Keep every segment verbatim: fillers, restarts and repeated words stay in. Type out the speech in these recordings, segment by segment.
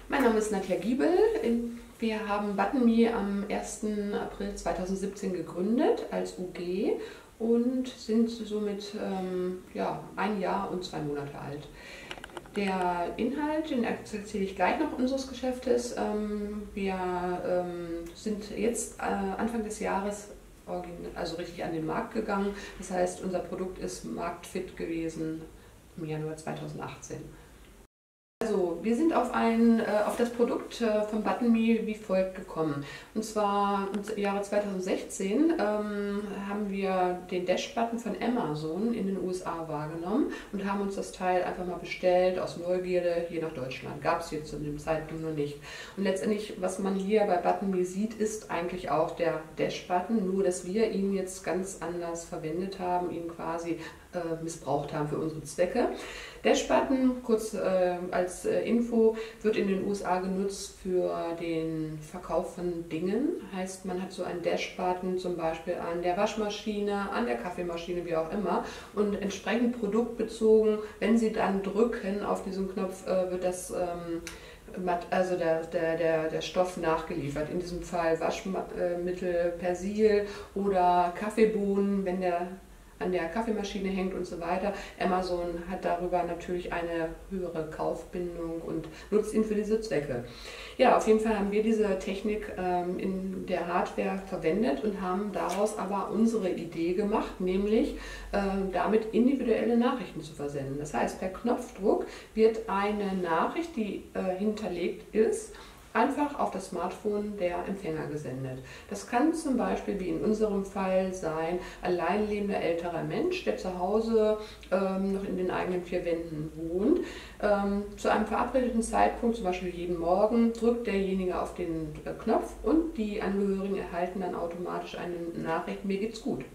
Mein Name ist Nadja Giebel. Wir haben Button.me am ersten April zweitausendsiebzehn gegründet als U G und sind somit ähm, ja, ein Jahr und zwei Monate alt. Der Inhalt, den erzähle ich gleich noch unseres Geschäftes. Ähm, wir ähm, sind jetzt äh, Anfang des Jahres also richtig an den Markt gegangen. Das heißt, unser Produkt ist marktfit gewesen im Januar zweitausendachtzehn. Also, wir sind auf, ein, äh, auf das Produkt äh, von Button.me wie folgt gekommen. Und zwar im Jahre zweitausendsechzehn ähm, haben wir den Dash-Button von Amazon in den U S A wahrgenommen und haben uns das Teil einfach mal bestellt aus Neugierde hier nach Deutschland. Gab es jetzt zu dem Zeitpunkt noch nicht. Und letztendlich, was man hier bei Button.me sieht, ist eigentlich auch der Dash-Button, nur dass wir ihn jetzt ganz anders verwendet haben, ihn quasi äh, missbraucht haben für unsere Zwecke. Dash-Button, kurz äh, als äh, Info, wird in den U S A genutzt für den Verkauf von Dingen. Heißt, man hat so einen Dash-Button zum Beispiel an der Waschmaschine, an der Kaffeemaschine, wie auch immer. Und entsprechend produktbezogen, wenn Sie dann drücken auf diesen Knopf, äh, wird das ähm, also der, der, der, der Stoff nachgeliefert. In diesem Fall Waschmittel, Persil oder Kaffeebohnen, wenn der an der Kaffeemaschine hängt und so weiter. Amazon hat darüber natürlich eine höhere Kaufbindung und nutzt ihn für diese Zwecke. Ja, auf jeden Fall haben wir diese Technik ähm, in der Hardware verwendet und haben daraus aber unsere Idee gemacht, nämlich ähm, damit individuelle Nachrichten zu versenden. Das heißt, per Knopfdruck wird eine Nachricht, die äh, hinterlegt ist, einfach auf das Smartphone der Empfänger gesendet. Das kann zum Beispiel, wie in unserem Fall, sein, alleinlebender älterer Mensch, der zu Hause ähm, noch in den eigenen vier Wänden wohnt. Ähm, zu einem verabredeten Zeitpunkt, zum Beispiel jeden Morgen, drückt derjenige auf den äh, Knopf und die Angehörigen erhalten dann automatisch eine Nachricht, mir geht's gut.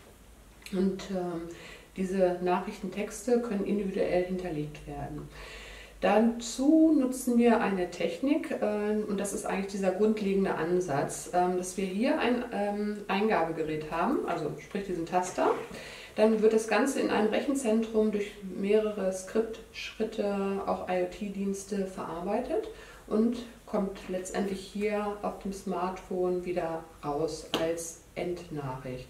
Und ähm, diese Nachrichtentexte können individuell hinterlegt werden. Dazu nutzen wir eine Technik, äh, und das ist eigentlich dieser grundlegende Ansatz, äh, dass wir hier ein ähm, Eingabegerät haben, also sprich diesen Taster. Dann wird das Ganze in einem Rechenzentrum durch mehrere Skriptschritte, auch IoT-Dienste verarbeitet und kommt letztendlich hier auf dem Smartphone wieder raus als Endnachricht.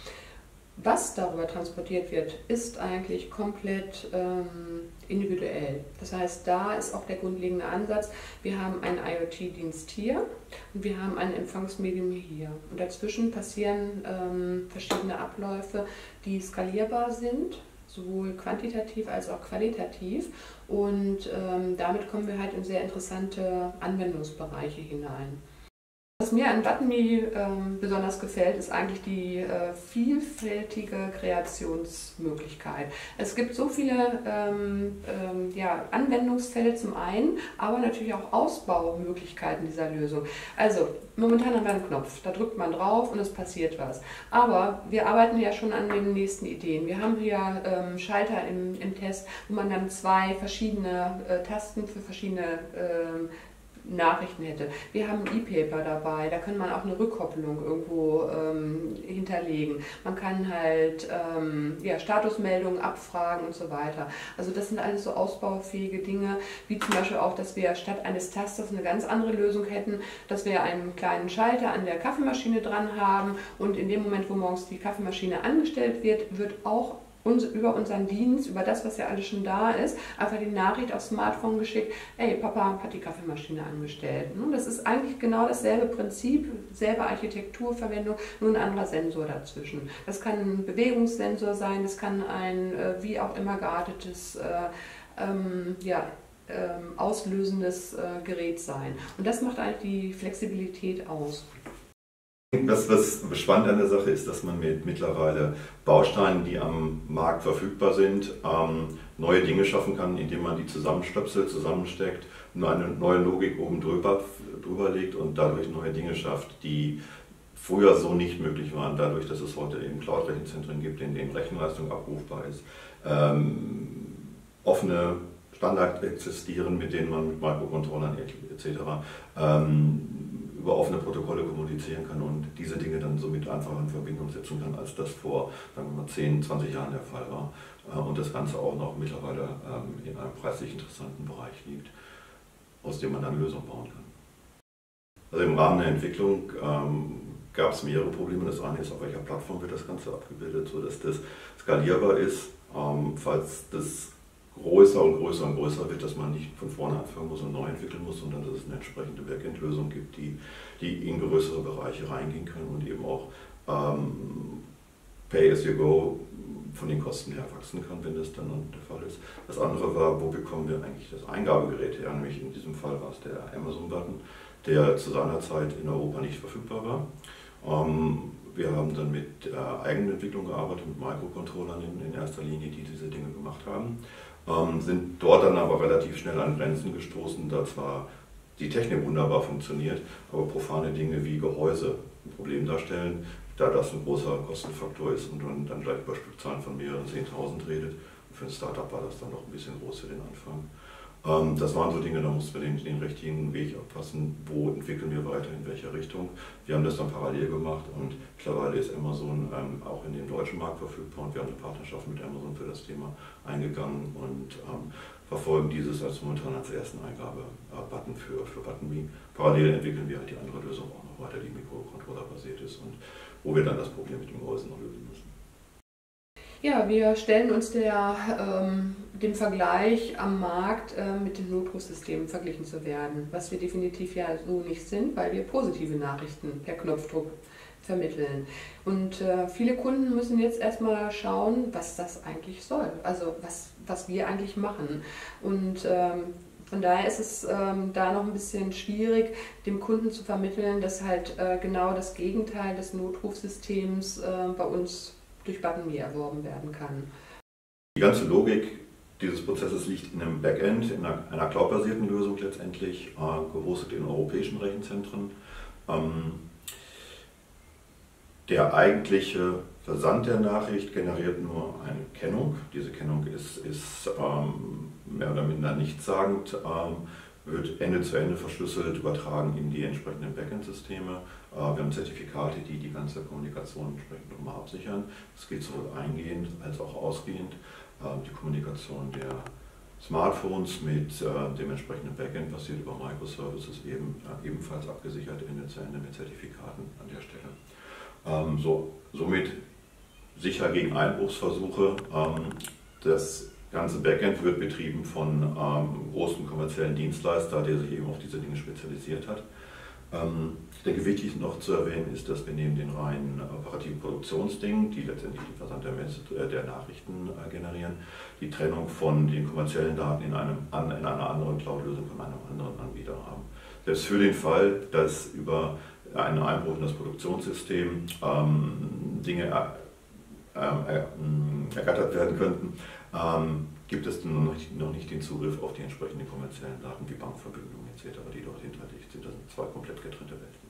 Was darüber transportiert wird, ist eigentlich komplett ähm, individuell. Das heißt, da ist auch der grundlegende Ansatz. Wir haben einen IoT-Dienst hier und wir haben ein Empfangsmedium hier. Und dazwischen passieren ähm, verschiedene Abläufe, die skalierbar sind, sowohl quantitativ als auch qualitativ. Und ähm, damit kommen wir halt in sehr interessante Anwendungsbereiche hinein. Was mir an Button.me ähm, besonders gefällt, ist eigentlich die äh, vielfältige Kreationsmöglichkeit. Es gibt so viele ähm, ähm, ja, Anwendungsfälle zum einen, aber natürlich auch Ausbaumöglichkeiten dieser Lösung. Also momentan haben wir einen Knopf, da drückt man drauf und es passiert was. Aber wir arbeiten ja schon an den nächsten Ideen. Wir haben hier ähm, Schalter im, im Test, wo man dann zwei verschiedene äh, Tasten für verschiedene äh, Nachrichten hätte. Wir haben E-Paper dabei, da kann man auch eine Rückkopplung irgendwo ähm, hinterlegen. Man kann halt ähm, ja, Statusmeldungen abfragen und so weiter. Also das sind alles so ausbaufähige Dinge, wie zum Beispiel auch, dass wir statt eines Tasters eine ganz andere Lösung hätten, dass wir einen kleinen Schalter an der Kaffeemaschine dran haben und in dem Moment, wo morgens die Kaffeemaschine angestellt wird, wird auch uns, über unseren Dienst, über das, was ja alles schon da ist, einfach die Nachricht aufs Smartphone geschickt, ey, Papa hat die Kaffeemaschine angestellt. Das ist eigentlich genau dasselbe Prinzip, selbe Architekturverwendung, nur ein anderer Sensor dazwischen. Das kann ein Bewegungssensor sein, das kann ein äh, wie auch immer geartetes äh, ähm, ja, ähm, auslösendes äh, Gerät sein. Und das macht eigentlich die Flexibilität aus. Das, was spannend an der Sache ist, dass man mit mittlerweile Bausteinen, die am Markt verfügbar sind, ähm, neue Dinge schaffen kann, indem man die zusammenstöpselt, zusammensteckt, nur eine neue Logik oben drüber, drüber legt und dadurch neue Dinge schafft, die früher so nicht möglich waren, dadurch, dass es heute eben Cloud-Rechenzentren gibt, in denen Rechenleistung abrufbar ist, ähm, offene Standards existieren, mit denen man mit Microcontrollern et cetera ähm, über offene Protokolle kommunizieren kann und diese Dinge dann somit einfacher in Verbindung setzen kann, als das vor sagen wir mal, zehn, zwanzig Jahren der Fall war. Und das Ganze auch noch mittlerweile in einem preislich interessanten Bereich liegt. aus dem man dann Lösungen bauen kann. Also im Rahmen der Entwicklung ähm, gab es mehrere Probleme. Das eine ist, auf welcher Plattform wird das Ganze abgebildet, sodass das skalierbar ist, ähm, falls das größer und größer und größer wird, dass man nicht von vorne anfangen muss und neu entwickeln muss, sondern dass es eine entsprechende Backend-Lösung gibt, die, die in größere Bereiche reingehen kann und eben auch ähm, Pay-as-you-go von den Kosten her wachsen kann, wenn das dann der Fall ist. Das andere war, wo bekommen wir eigentlich das Eingabegerät her? Nämlich in diesem Fall war es der Amazon-Button, der zu seiner Zeit in Europa nicht verfügbar war. Ähm, wir haben dann mit äh, Eigenentwicklung gearbeitet, mit Microcontrollern in, in erster Linie, die diese Dinge gemacht haben. Ähm, sind dort dann aber relativ schnell an Grenzen gestoßen, da zwar die Technik wunderbar funktioniert, aber profane Dinge wie Gehäuse ein Problem darstellen, da das ein großer Kostenfaktor ist und man dann gleich über Stückzahlen von mehreren zehntausend redet. Und für ein Startup war das dann noch ein bisschen groß für den Anfang. Ähm, das waren so Dinge, da mussten wir den, den richtigen Weg abpassen, wo entwickeln wir weiter, in welcher Richtung. Wir haben das dann parallel gemacht und mittlerweile ist Amazon ähm, auch in dem deutschen Markt verfügbar und wir haben eine Partnerschaft mit Amazon für das Thema eingegangen und ähm, verfolgen dieses als momentan als ersten Eingabe-Button für, für ButtonMe. Parallel entwickeln wir halt die andere Lösung auch noch weiter, die Mikrocontroller-basiert ist und wo wir dann das Problem mit dem Gehäuse noch lösen müssen. Ja, wir stellen uns der, ähm, dem Vergleich am Markt äh, mit den Notrufsystemen verglichen zu werden, was wir definitiv ja so nicht sind, weil wir positive Nachrichten per Knopfdruck vermitteln. Und äh, viele Kunden müssen jetzt erstmal schauen, was das eigentlich soll, also was, was wir eigentlich machen. Und ähm, von daher ist es ähm, da noch ein bisschen schwierig, dem Kunden zu vermitteln, dass halt äh, genau das Gegenteil des Notrufsystems äh, bei uns durch ButtonMe erworben werden kann. Die ganze Logik dieses Prozesses liegt in einem Backend, in einer, einer cloud-basierten Lösung letztendlich, äh, gehostet in europäischen Rechenzentren. Ähm, der eigentliche Versand der Nachricht generiert nur eine Kennung. Diese Kennung ist, ist ähm, mehr oder minder nichtssagend, ähm, wird Ende zu Ende verschlüsselt, übertragen in die entsprechenden Backend-Systeme. Äh, wir haben Zertifikate, die die ganze Kommunikation entsprechend nochmal absichern. Das geht sowohl eingehend als auch ausgehend. Äh, die Kommunikation der Smartphones mit äh, dem entsprechenden Backend basiert über Microservices eben, äh, ebenfalls abgesichert Ende zu Ende mit Zertifikaten an der Stelle. Ähm, so, somit sicher gegen Einbruchsversuche. Ähm, das ganze Backend wird betrieben von ähm, großen kommerziellen Dienstleister, der sich eben auf diese Dinge spezialisiert hat. Ähm, ich denke, wichtig noch zu erwähnen ist, dass wir neben den reinen operativen Produktionsdingen, die letztendlich den Versand der, äh, der Nachrichten äh, generieren, die Trennung von den kommerziellen Daten in, einem, an, in einer anderen Cloud-Lösung von einem anderen Anbieter haben. Selbst für den Fall, dass über einen Einbruch in das Produktionssystem ähm, Dinge er, äh, ergattert werden könnten, ähm, gibt es noch nicht, noch nicht den Zugriff auf die entsprechenden kommerziellen Daten wie Bankverbindungen et cetera, die dort hinterlegt sind. Das sind zwei komplett getrennte Welten.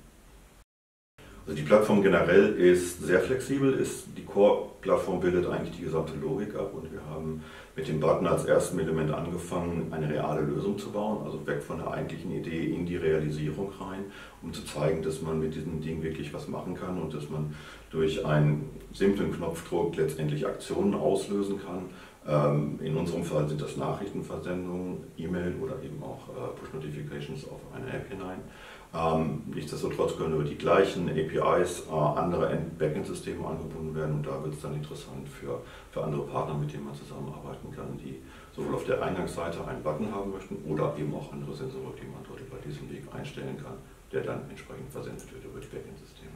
Also die Plattform generell ist sehr flexibel, ist, die Core-Plattform bildet eigentlich die gesamte Logik ab und wir haben mit dem Button als erstem Element angefangen, eine reale Lösung zu bauen, also weg von der eigentlichen Idee in die Realisierung rein, um zu zeigen, dass man mit diesem Ding wirklich was machen kann und dass man durch einen simplen Knopfdruck letztendlich Aktionen auslösen kann. In unserem Fall sind das Nachrichtenversendungen, E-Mail oder eben auch Push-Notifications auf eine App hinein. Ähm, nichtsdestotrotz können über die gleichen A P Is äh, andere Backend-Systeme angebunden werden und da wird es dann interessant für, für andere Partner, mit denen man zusammenarbeiten kann, die sowohl auf der Eingangsseite einen Button haben möchten oder eben auch andere Sensoren, die man dort über diesen Weg einstellen kann, der dann entsprechend versendet wird über die Backend-Systeme.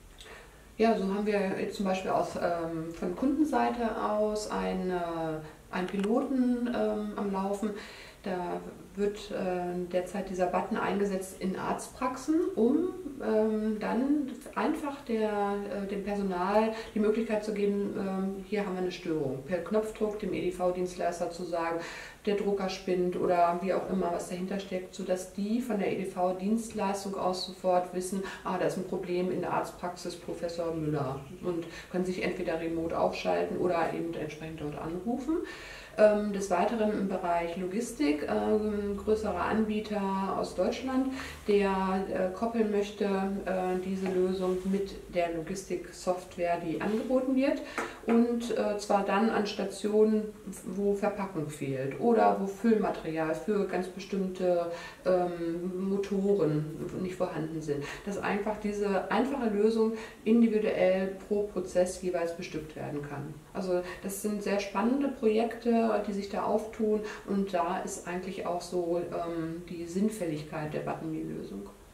Ja, so haben wir jetzt zum Beispiel aus, ähm, von Kundenseite aus einen, äh, einen Piloten ähm, am Laufen. Da wird äh, derzeit dieser Button eingesetzt in Arztpraxen, um ähm, dann einfach der, äh, dem Personal die Möglichkeit zu geben, ähm, hier haben wir eine Störung. Per Knopfdruck dem E D V-Dienstleister zu sagen, der Drucker spinnt oder wie auch immer, was dahinter steckt, sodass die von der E D V-Dienstleistung aus sofort wissen, ah, da ist ein Problem in der Arztpraxis Professor Müller und können sich entweder remote aufschalten oder eben entsprechend dort anrufen. Ähm, des Weiteren im Bereich Logistik, äh, ein größerer Anbieter aus Deutschland, der äh, koppeln möchte äh, diese Lösung mit der Logistiksoftware, die angeboten wird, und äh, zwar dann an Stationen, wo Verpackung fehlt oder wo Füllmaterial für ganz bestimmte ähm, Motoren nicht vorhanden sind. Dass einfach diese einfache Lösung individuell pro Prozess jeweils bestückt werden kann. Also das sind sehr spannende Projekte, die sich da auftun, und da ist eigentlich auch so ähm, die Sinnfälligkeit der Button.me-Lösung.